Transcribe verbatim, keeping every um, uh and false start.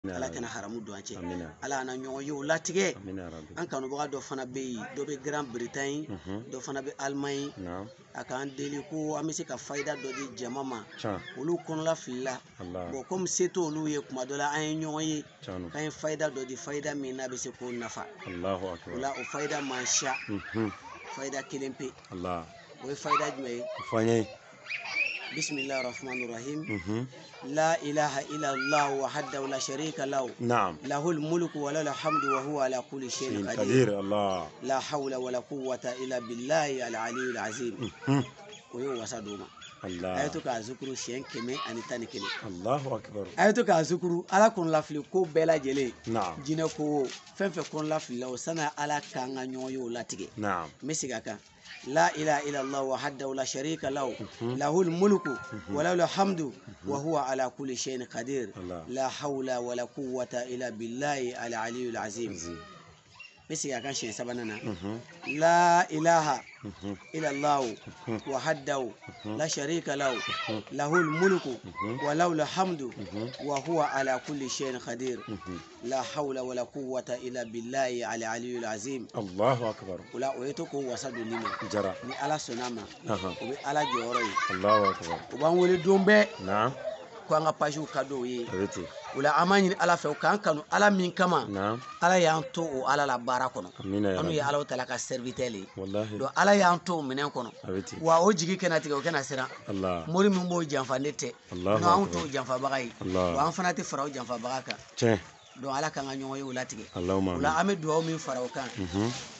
ala kana haramu do an cɛ ala ana ɲɔgɔn ye o latigɛ an kanubaga dɔ fana bɛ yen dɔ bɛ Grand Bretagne dɔ fana bɛ Allemagne a k'an deli ko an bɛ se ka fayida dɔ di jama ma olu kɔnɔla filila bon comme se t'olu ye kuma dɔ la an ye ɲɔgɔn ye k'an ye fayida dɔ di fayida min n'a bɛ se k'o nafa o la o fayida man siya fayida kelen pe o ye fayida jumɛn ye bismillahir rahmanir rahim la ilaha illallah wahdahu la sharika lahu lahul mulku wa lahul hamdu wa huwa ala kulli shay'in qadir la hawla wa la quwwata illa billahi al-aliyyil azim o ye wasa doma ayatu ka zikuru siyɛn kɛmɛ ani tan ni kelen Allahu akbar ayatu ka zikuru ala kɔnɔ lafili ko bɛɛ lajɛlen jinɛ ko fɛn fɛn kɔnɔ lafili la o sana ala k'an ka ɲɔgɔn ye o latigɛ n bɛ segin a kan la ilaha illallah wahdahu la sharika lahu lahul mulku wa lahul hamdu wa huwa ala kulli shay'in qadir la hawla wa la quwwata illa billahi al-aliyyil azim bɛ segin a kan siɲɛ sabanan na la ilaha illallah wahdahu la sharika lahu lahul mulku wa lahul hamdu wa huwa ala kulli shay'in qadir la hawla wa la quwwata illa billahi al-aliyyil azim Allahu akbar ola o yeto ko wasa don ni jara ni ala sɔnna ma o bɛ ala jɔyɔrɔ ye Allahu akbar o b'an wele don bɛɛ na ko an ka pages ka dɔw ye ola an b'a ɲini ala fɛ o k'an kanu ala min kama ala y'an to o ala la baara kɔnɔ an'u ye ala tala ka serviteur ye donc ala y'an to o minɛn kɔnɔ wa o jigi kɛnɛ tigɛ o kɛnɛ siran mori min b'o janfa ne tɛ non anw t'o janfabaga ye wa an fana tɛ fara o janfabaga kan donc ala k'an ka ɲɔgɔn ye o latigɛ ola an bɛ dugawu min fara o kan